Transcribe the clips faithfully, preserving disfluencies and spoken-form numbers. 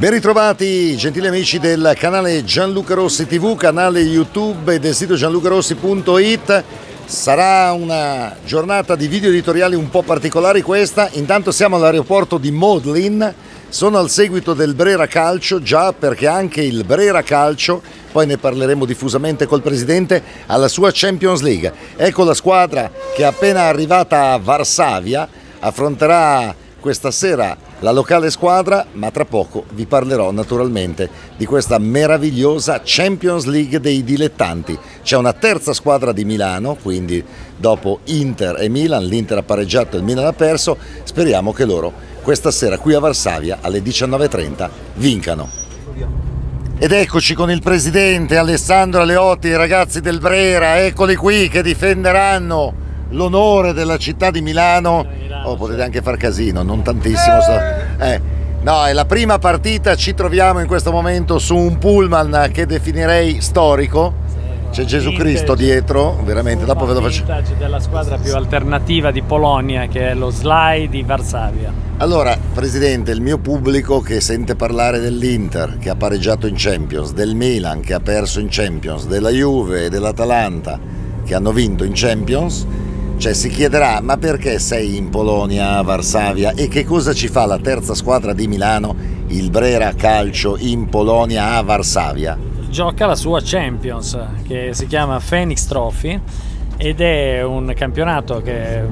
Ben ritrovati gentili amici del canale Gianluca Rossi tivù, canale YouTube e del sito gianlucarossi punto it. Sarà una giornata di video editoriali un po' particolari questa. Intanto siamo all'aeroporto di Modlin, sono al seguito del Brera Calcio, già perché anche il Brera Calcio, poi ne parleremo diffusamente col presidente, alla sua Champions League. Ecco la squadra che è appena arrivata a Varsavia, affronterà questa sera la locale squadra, ma tra poco vi parlerò naturalmente di questa meravigliosa Champions League dei dilettanti. C'è una terza squadra di Milano, quindi dopo Inter e Milan, l'Inter ha pareggiato e il Milan ha perso, speriamo che loro questa sera qui a Varsavia alle diciannove e trenta vincano. Ed eccoci con il presidente Alessandro Aleotti, i ragazzi del Brera, eccoli qui che difenderanno l'onore della città di Milano. Oh, potete anche far casino, non tantissimo. Eh, no, è la prima partita, ci troviamo in questo momento su un pullman che definirei storico. C'è Gesù Cristo dietro, veramente, dopo ve lo faccio. C'è della squadra più alternativa di Polonia, che è lo S L A I di Varsavia. Allora, presidente, il mio pubblico che sente parlare dell'Inter, che ha pareggiato in Champions, del Milan, che ha perso in Champions, della Juve e dell'Atalanta, che hanno vinto in Champions, cioè si chiederà: ma perché sei in Polonia, a Varsavia, e che cosa ci fa la terza squadra di Milano, il Brera Calcio, in Polonia, a Varsavia? Gioca la sua Champions, che si chiama Phoenix Trophy, ed è un campionato che,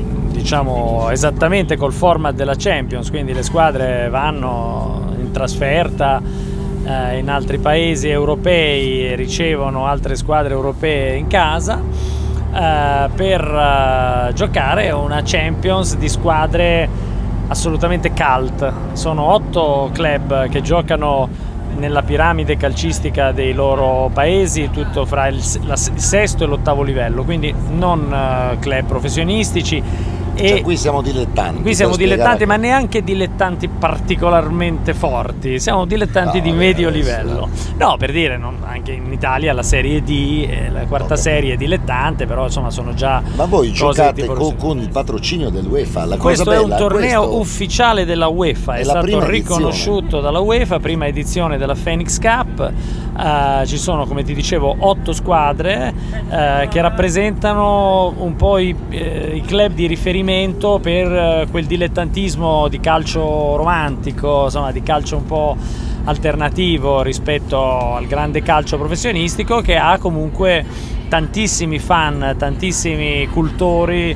diciamo, esattamente col format della Champions, quindi le squadre vanno in trasferta eh, in altri paesi europei e ricevono altre squadre europee in casa. Uh, per uh, giocare una Champions di squadre assolutamente cult. Sono otto club che giocano nella piramide calcistica dei loro paesi, tutto fra il, la, il sesto e l'ottavo livello, quindi non uh, club professionistici. E cioè, qui siamo dilettanti. Qui siamo dilettanti, ma neanche dilettanti particolarmente forti, siamo dilettanti no, di medio livello. No, per dire, non, anche in Italia la Serie D, eh, la quarta okay. serie è dilettante, però insomma sono già. Ma voi giocate con, con il patrocinio dell'UEFA. La questo cosa è bella, un torneo questo... ufficiale della UEFA, è, è stato riconosciuto edizione. dalla UEFA, prima edizione della Phoenix Cup. Uh, ci sono, come ti dicevo, otto squadre uh, che rappresentano un po' i, eh, i club di riferimento per uh, quel dilettantismo di calcio romantico, insomma di calcio un po' alternativo rispetto al grande calcio professionistico, che ha comunque tantissimi fan, tantissimi cultori,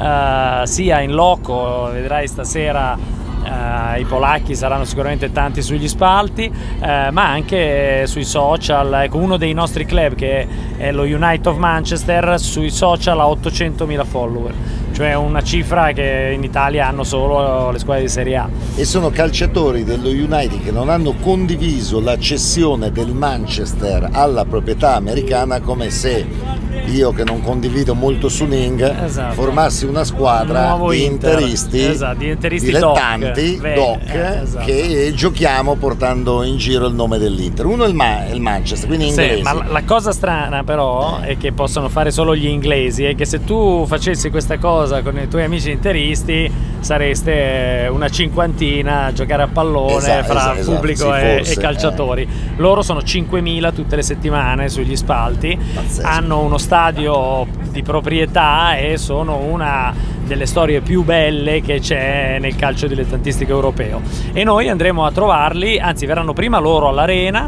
uh, sia in loco, vedrai stasera. Uh, i polacchi saranno sicuramente tanti sugli spalti, uh, ma anche sui social. Ecco, uno dei nostri club, che è lo United of Manchester, sui social ha ottocentomila follower, cioè una cifra che in Italia hanno solo le squadre di Serie A. E sono calciatori dello United che non hanno condiviso la cessione del Manchester alla proprietà americana, come se io, che non condivido molto su Ning, esatto. formassi una squadra un di Inter. interisti, esatto, di interisti dilettanti, doc, doc, eh, esatto. che giochiamo portando in giro il nome dell'Inter. Uno è il, Ma il Manchester, quindi inglesi. Sì, ma la, la cosa strana però è che possono fare solo gli inglesi, è che se tu facessi questa cosa con i tuoi amici interisti sareste una cinquantina a giocare a pallone esatto, fra esatto, pubblico esatto, e, forse, e calciatori. Eh. Loro sono cinquemila tutte le settimane sugli spalti, pazzesco. Hanno uno stadio di proprietà e sono una delle storie più belle che c'è nel calcio dilettantistico europeo, e noi andremo a trovarli, anzi verranno prima loro all'Arena,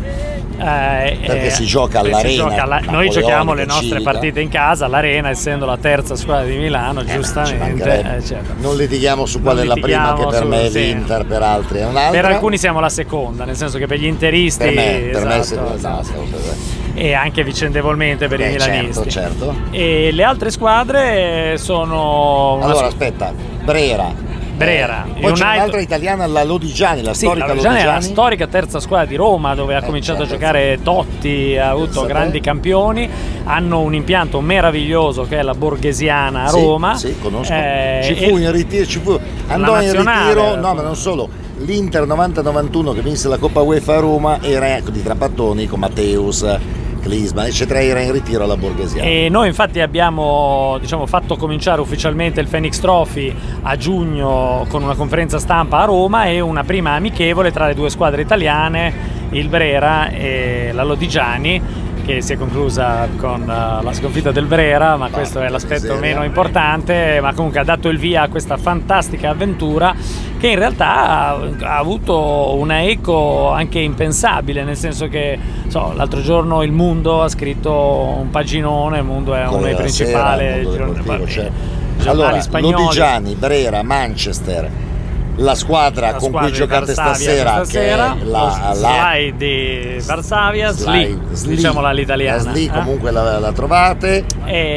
eh, perché eh, si gioca all'Arena. Alla... noi giochiamo le nostre civica. partite in casa all'Arena, essendo la terza squadra di Milano, eh, giustamente eh, certo. non litighiamo su qual non è la prima, che per su, me è sì. l'Inter, per altri è un'altra. Per alcuni siamo la seconda, nel senso che per gli interisti per me, per esatto, me esatto. no, e anche vicendevolmente per Beh, i milanisti. Certo, certo. E le altre squadre sono una allora aspetta, Brera, Brera, poi c'è un'altra italiana, la Lodigiani, la sì, storica la Lodigiani Lodigiani. è la storica terza squadra di Roma, dove ha eh, cominciato certo, a giocare Totti, ha avuto sì, grandi campioni, hanno un impianto meraviglioso che è la Borghesiana a Roma. Sì, sì, conosco. Eh, ci fu in ritiro, ci fu, andò in ritiro, no, ma non solo. L'Inter novanta novantuno che vinse la Coppa UEFA a Roma era ecco, di Trapattoni con Matteus, Klinsmann eccetera era in ritiro alla Borghesiana. E noi infatti abbiamo, diciamo, fatto cominciare ufficialmente il Phoenix Trophy a giugno con una conferenza stampa a Roma e una prima amichevole tra le due squadre italiane, il Brera e la Lodigiani, che si è conclusa con uh, la sconfitta del Brera, ma questo è l'aspetto meno importante, ma comunque ha dato il via a questa fantastica avventura che in realtà ha, ha avuto una eco anche impensabile, nel senso che so, l'altro giorno Il Mundo ha scritto un paginone, Il Mundo è uno dei principali giornali, certo. giornali allora, spagnoli. Lodigiani, Brera, Manchester, la squadra la con squadra cui giocate stasera, stasera, che è la, la Slide di Varsavia, Sli, diciamola all'italiana. La Sli eh? comunque la, la trovate.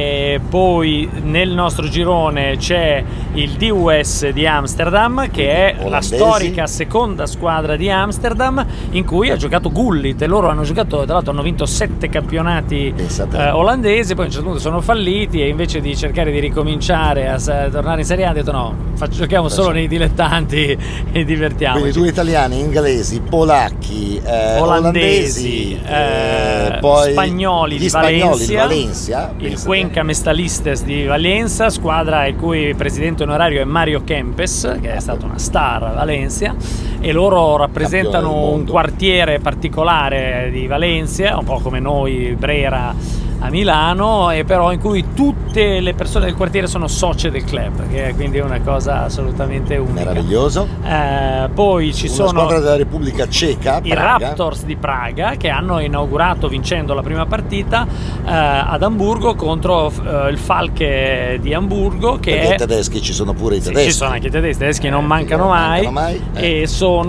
E poi nel nostro girone c'è il D U S di Amsterdam, che è olandesi. La storica seconda squadra di Amsterdam, in cui ha giocato Gullit, e loro hanno giocato, tra l'altro hanno vinto sette campionati eh, olandesi, poi a un certo punto sono falliti e invece di cercare di ricominciare a, a tornare in Serie A hanno detto no, faccio, giochiamo solo nei dilettanti e divertiamoci. Quindi due italiani, inglesi, polacchi, eh, olandesi, olandesi eh, eh, poi spagnoli, gli di spagnoli Valencia, di Valencia, il Cuenca Mestalistes di Valencia, squadra il cui presidente onorario è Mario Kempes, che è stato una star a Valencia, e loro rappresentano un quartiere particolare di Valencia, un po' come noi Brera a Milano, e però in cui tutte le persone del quartiere sono socie del club, che è quindi una cosa assolutamente unica. Meraviglioso. Eh, poi ci una sono squadra della Repubblica Ceca, i Praga. Raptors di Praga, che hanno inaugurato vincendo la prima partita eh, ad Amburgo contro eh, il Falke di Amburgo, che perché è... i tedeschi ci sono pure i Sì, tedeschi. ci sono anche i tedeschi, i tedeschi non eh, mancano non mai, mancano mai eh. E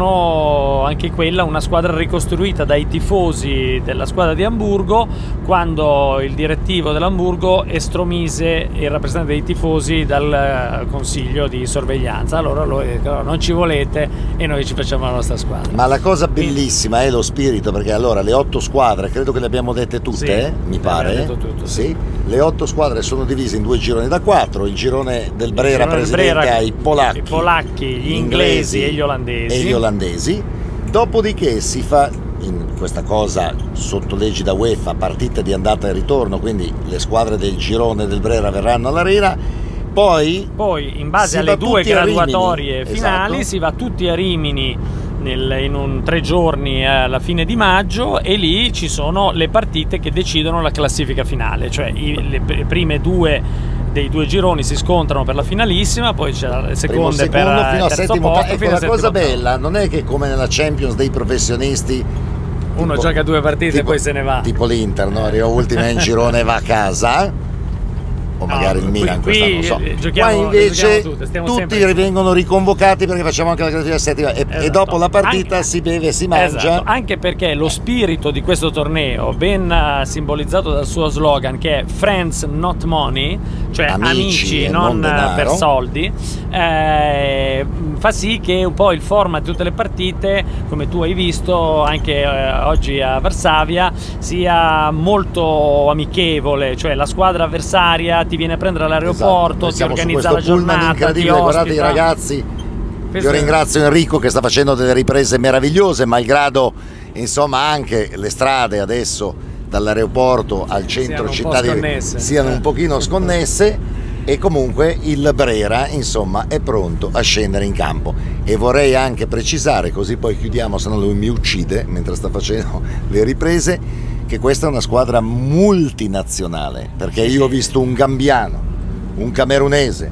sono anche quella una squadra ricostruita dai tifosi della squadra di Amburgo, quando il direttivo dell'Amburgo estromise il rappresentante dei tifosi dal consiglio di sorveglianza. Allora loro dicono non ci volete e noi ci facciamo la nostra squadra. Ma la cosa bellissima è lo spirito, perché allora le otto squadre, credo che le abbiamo dette tutte, sì, eh, mi pare. Detto tutto, sì. sì. Le otto squadre sono divise in due gironi da quattro, il girone del Brera girone del presidente Brera, ai polacchi, i polacchi, gli inglesi e gli olandesi. E gli olandesi. Dopodiché si fa in questa cosa sotto leggi da UEFA partite di andata e ritorno, quindi le squadre del girone del Brera verranno all'arena. Poi, Poi in base alle due graduatorie finali, esatto, si va tutti a Rimini nel, in un tre giorni alla fine di maggio, e lì ci sono le partite che decidono la classifica finale, cioè i, le, le prime due dei due gironi si scontrano per la finalissima, poi c'è le seconde secondo, per fino il a terzo settimo posto. Ecco, la cosa bella non è che come nella Champions dei professionisti uno tipo, gioca due partite tipo, e poi se ne va, tipo l'Inter, no? Arriva ultima in girone e va a casa, o magari no, il Milan qui, quest'anno, non so. Giochiamo, qua invece tutte, tutti vengono riconvocati perché facciamo anche la classifica settima e, esatto, e dopo la partita anche, si beve e si mangia, esatto, anche perché lo spirito di questo torneo, ben uh, simbolizzato dal suo slogan, che è Friends Not Money, cioè amici, amici non, non per soldi, eh, fa sì che un po' il format di tutte le partite, come tu hai visto anche eh, oggi a Varsavia, sia molto amichevole, cioè la squadra avversaria ti viene a prendere all'aeroporto, esatto, ti organizza la giornata, incredibile, guardate i ragazzi. Io ringrazio Enrico che sta facendo delle riprese meravigliose, malgrado insomma anche le strade adesso dall'aeroporto al centro città siano un pochino sconnesse, e comunque il Brera insomma è pronto a scendere in campo. E vorrei anche precisare, così poi chiudiamo, se no lui mi uccide mentre sta facendo le riprese, che questa è una squadra multinazionale, perché io ho visto un gambiano, un camerunese,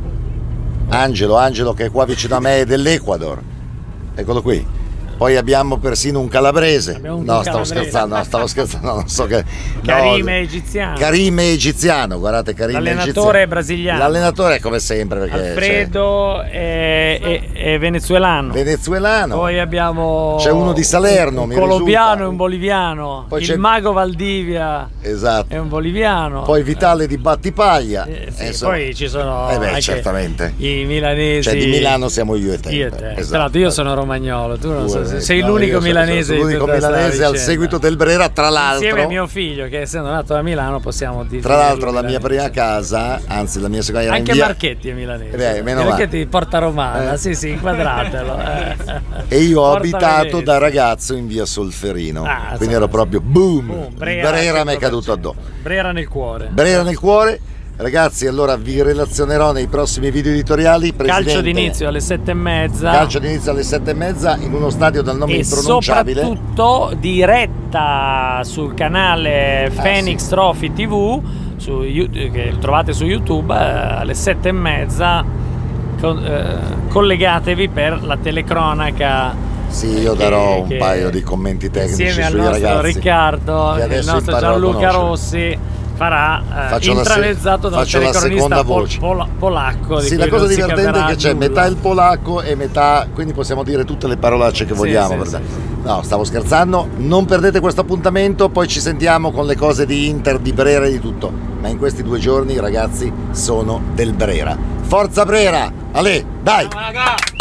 Angelo, Angelo che è qua vicino a me, è dell'Ecuador, eccolo qui. Poi abbiamo persino un calabrese. Un no, stavo calabrese. scherzando, no, stavo scherzando, non so che. Karim no, è egiziano. Karim è egiziano, guardate, Karim è egiziano. L'allenatore è brasiliano. L'allenatore è come sempre. Perché, Alfredo cioè, è, è, è venezuelano. Venezuelano. Poi abbiamo. C'è uno di Salerno, un mi colombiano e un boliviano. Poi il mago Valdivia. Esatto. È un boliviano. Poi Vitale di Battipaglia. Eh, sì, insomma, poi ci sono. Eh beh, anche certamente. I milanesi. Cioè di Milano siamo io e te. Io e te. Esatto. Tra l'altro io sono romagnolo, tu non Pure, so Io, sei no, l'unico milanese, l'unico milanese al seguito del Brera, tra l'altro. Insieme a mio figlio, che essendo nato a Milano possiamo dire. Tra l'altro la mia prima casa, anzi la mia seconda era anche in via... Marchetti è milanese. Beh, meno Marchetti Porta Romana, eh. sì sì, inquadratelo. E io ho Porta abitato Venezia. Da ragazzo in via Solferino, ah, quindi ero proprio boom, boom Brera, Brera mi è caduto addosso. Brera nel cuore. Brera nel cuore. Ragazzi, allora vi relazionerò nei prossimi video editoriali. Presidente, calcio d'inizio alle sette e mezza. Calcio d'inizio alle sette e mezza in uno stadio dal nome e impronunciabile. Soprattutto diretta sul canale ah, Phoenix sì. Trophy tivù, su, che trovate su YouTube alle sette e mezza. Con, eh, collegatevi per la telecronaca. Sì, io darò che, un paio di commenti tecnici insieme sui al nostro ragazzi. Riccardo, il nostro Gianluca Rossi. Farà eh, intranezzato da un telecronista pol pol polacco. Sì, la cosa divertente è che c'è metà il polacco e metà, quindi possiamo dire tutte le parolacce che vogliamo. Sì, sì, sì. No, stavo scherzando, non perdete questo appuntamento, poi ci sentiamo con le cose di Inter, di Brera e di tutto. Ma in questi due giorni, ragazzi, sono del Brera. Forza Brera! Ale, dai!